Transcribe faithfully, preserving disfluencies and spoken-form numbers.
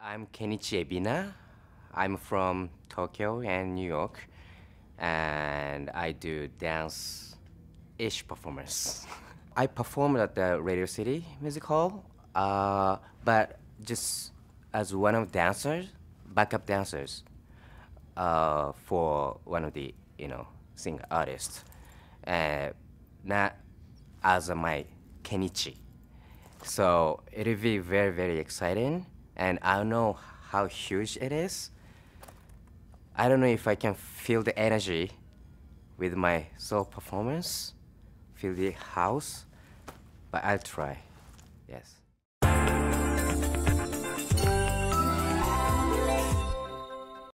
I'm Kenichi Ebina. I'm from Tokyo and New York, and I do dance-ish performance. I performed at the Radio City Music Hall, uh, but just as one of dancers, backup dancers, uh, for one of the you know singer artists, uh, not as a my Kenichi. So it'll be very, very exciting, and I don't know how huge it is. I don't know if I can feel the energy with my solo performance, feel the house, but I'll try, yes.